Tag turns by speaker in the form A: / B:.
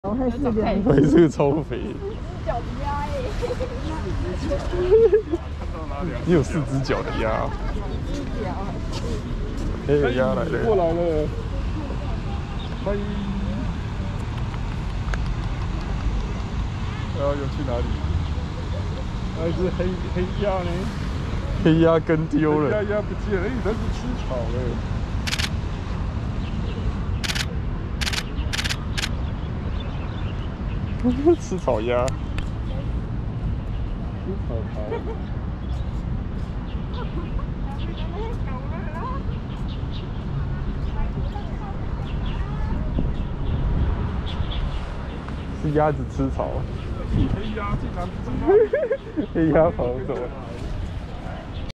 A: 回去抽肥。
B: 脚的鸭哎！
A: 你有4只脚的鸭。哎，鸭来了！
C: 过来了。欢迎。然后又去哪里？那一只黑鸭呢？
A: 黑鸭跟丢了。
C: 鸭不见了，它是吃草了。
A: 吃草鸭，
C: 吃草草。
A: 是鸭子吃草。
C: 黑鸭竟然不知道。
A: 黑鸭跑走。